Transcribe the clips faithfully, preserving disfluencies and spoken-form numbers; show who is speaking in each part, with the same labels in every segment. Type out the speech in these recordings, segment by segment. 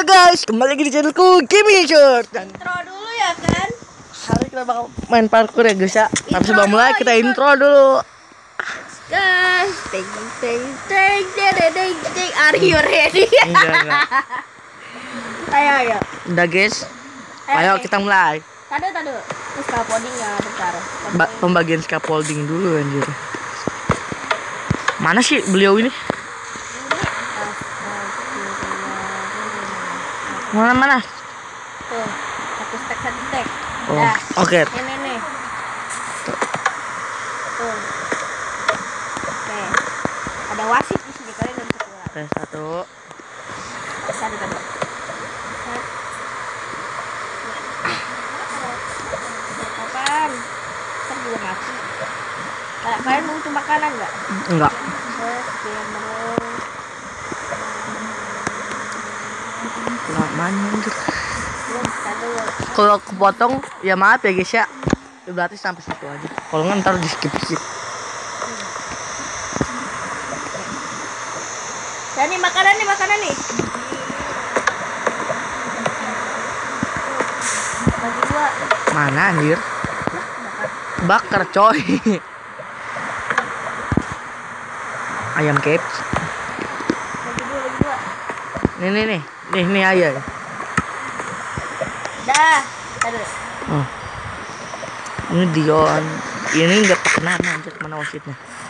Speaker 1: guys, kembali lagi di channelku Gaming Short. Dan
Speaker 2: intro dulu ya kan.
Speaker 1: hari kita bakal main parkour ya guys ya. Tapi
Speaker 2: Intro
Speaker 1: sebelum mulai
Speaker 2: dulu,
Speaker 1: kita
Speaker 2: intro.
Speaker 1: intro dulu.
Speaker 2: Guys, ting ting ting ting ting ting. Are you ready?
Speaker 1: Enggak enggak.
Speaker 2: Ayo ayo.
Speaker 1: Udah guys. Ayo kita mulai.
Speaker 2: Tadu tadu. Terus scaffolding ya bentar.
Speaker 1: Ba pembagian scaffolding dulu anjir. Mana sih beliau ini? Mana mana?
Speaker 2: Tuh, satu stack satu stack.
Speaker 1: Oh,
Speaker 2: Dah.
Speaker 1: oke.
Speaker 2: Ini nih. Tuh. Oke. Ada wasit di sini, kalian nggak bisa keluar.
Speaker 1: Oke, satu.
Speaker 2: Tadu tadu. Kapan? Ntar juga mati. Kayak kalian mau butuh makanan nggak?
Speaker 1: Enggak.
Speaker 2: Terus gamer.
Speaker 1: Enggak mana anjir.
Speaker 2: Terus tadu.
Speaker 1: Kalau kepotong ya maaf ya guys ya. Ya berarti sampai situ aja. Kalau nggak ntar di skip skip.
Speaker 2: Dan nih makanan nih makanan nih. Bagi dua.
Speaker 1: Mana anjir? Bakar coy. Ayam K F C.
Speaker 2: Bagi dua bagi dua.
Speaker 1: Nih nih nih. Nih nih ayam.
Speaker 2: Dah. Tadu.
Speaker 1: Oh. Ini Dion. Ini enggak pakai nama anjir, mana wasitnya?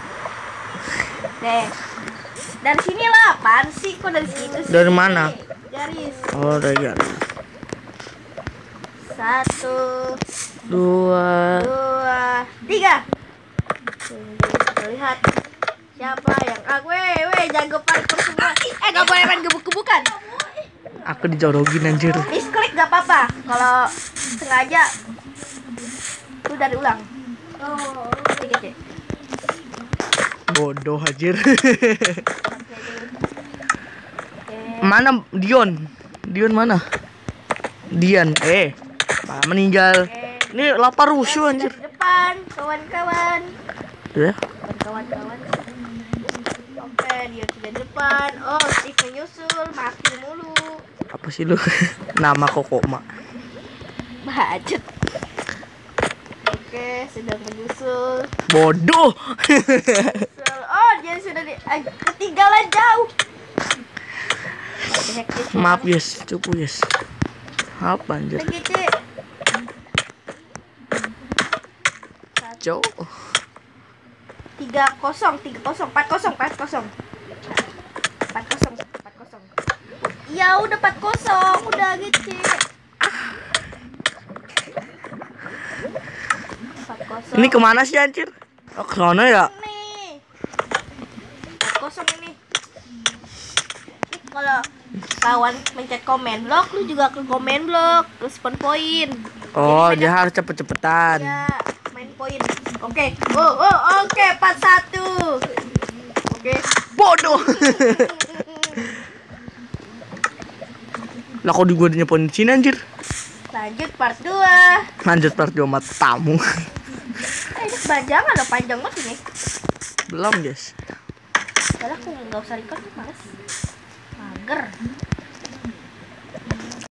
Speaker 2: Deh. Dari sini lah, apaan sih? Kok dari situ sih?
Speaker 1: Dari mana?
Speaker 2: Garis.
Speaker 1: Oh, dari garis.
Speaker 2: Satu,
Speaker 1: Dua.
Speaker 2: dua, tiga. Kita lihat siapa yang aku, weh, weh, jago parkour semua. Eh, gak boleh main gebuk-gebukan.
Speaker 1: Aku dijorokin anjir.
Speaker 2: Misklik gak apa-apa. Kalau sengaja, itu dari ulang. Oh, tiga cek.
Speaker 1: Bodoh anjir. Mana Dion? Dion mana? Dian. Eh, Pak meninggal. Ini lapar rusuh anjir.
Speaker 2: Depan, kawan-kawan.
Speaker 1: Ya.
Speaker 2: Kawan-kawan. Oke, dia sudah depan. Oh, Steve menyusul, makin mulu.
Speaker 1: Apa sih lu? Nama Kokoma.
Speaker 2: Bacet. Oke, sedang menyusul.
Speaker 1: Bodoh.
Speaker 2: Menyusul. Oh, dia sudah di eh, ketinggalan jauh.
Speaker 1: Maaf yes, cukup yes. Apa anjir?
Speaker 2: Lagi, Cik.
Speaker 1: Jauh.
Speaker 2: Tiga kosong, tiga kosong, empat kosong, empat kosong, empat kosong, empat kosong. Ya udah empat kosong, udah gitu. Empat kosong.
Speaker 1: Ini kemana sih anjir? Oh, ke sana ya?
Speaker 2: Nih, empat kosong ini. Nih, kalau kawan mencet komen blok, lu juga ke komen blok, ke spawn point.
Speaker 1: Oh,
Speaker 2: Jadi
Speaker 1: dia harus cepet-cepetan.
Speaker 2: ya, main poin. Oke. Oh, oh, oke, empat satu. Oke.
Speaker 1: Bodoh. Lah kok di gua nyepoin sini anjir?
Speaker 2: Lanjut part dua.
Speaker 1: Lanjut part dua mat tamu.
Speaker 2: Eh, ini kepanjangan loh, panjang banget ini.
Speaker 1: Belum, guys.
Speaker 2: Padahal aku nggak usah record, males. Mager.